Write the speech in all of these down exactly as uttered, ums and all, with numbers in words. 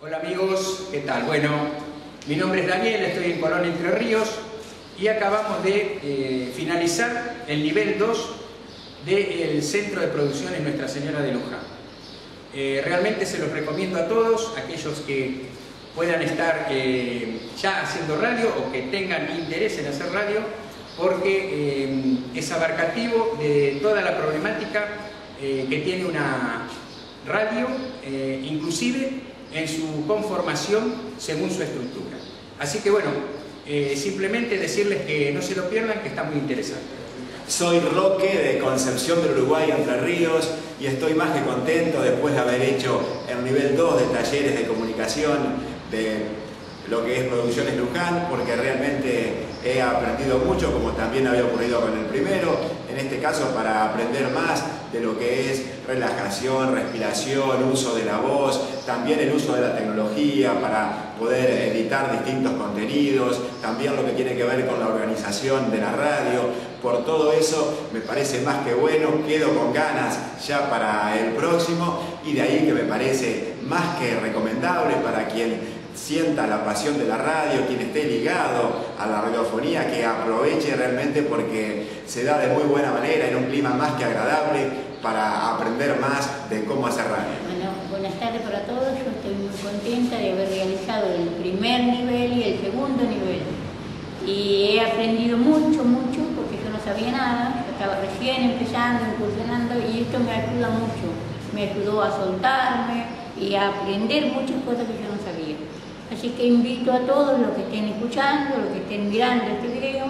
Hola amigos, ¿qué tal? Bueno, mi nombre es Daniel, estoy en Colón, Entre Ríos y acabamos de eh, finalizar el nivel dos del Centro de Producciones Nuestra Señora de Luján. Eh, realmente se los recomiendo a todos, aquellos que puedan estar eh, ya haciendo radio o que tengan interés en hacer radio, porque eh, es abarcativo de toda la problemática eh, que tiene una radio, eh, inclusive en su conformación según su estructura. Así que bueno, eh, simplemente decirles que no se lo pierdan, que está muy interesante. Soy Roque de Concepción del Uruguay, Entre Ríos, y estoy más que contento después de haber hecho el nivel dos de talleres de comunicación de lo que es Producciones Luján, porque realmente he aprendido mucho, como también había ocurrido con el primero, en este caso para aprender más de lo que es relajación, respiración, uso de la voz, también el uso de la tecnología para poder editar distintos contenidos, también lo que tiene que ver con la organización de la radio. Por todo eso me parece más que bueno, quedo con ganas ya para el próximo, y de ahí que me parece más que recomendable para quien sienta la pasión de la radio, quien esté ligado a la radiofonía, que aproveche realmente, porque se da de muy buena manera, en un clima más que agradable, para aprender más de cómo hacer radio. Bueno, buenas tardes para todos. Yo estoy muy contenta de haber realizado el primer nivel y el segundo nivel. Y he aprendido mucho, mucho, porque yo no sabía nada. Yo estaba recién empezando, incursionando, y esto me ayuda mucho. Me ayudó a soltarme y a aprender muchas cosas que yo no sabía. Así que invito a todos los que estén escuchando, los que estén mirando este video,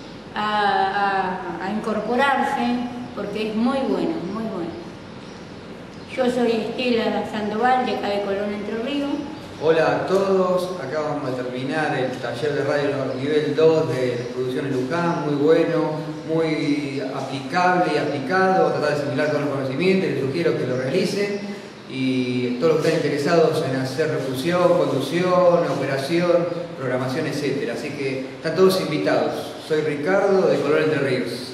a, a, a incorporarse, porque es muy bueno, muy bueno. Yo soy Estela Sandoval, de acá de Colón, Entre Ríos. Hola a todos, acá vamos a terminar el taller de radio nivel dos de Producciones Luján, muy bueno, muy aplicable y aplicado, a tratar de asimilar todos los conocimientos, les sugiero que lo realicen. Y todos los que están interesados en hacer refusión, conducción, operación, programación, etcétera. Así que están todos invitados. Soy Ricardo, de Colón, Entre Ríos.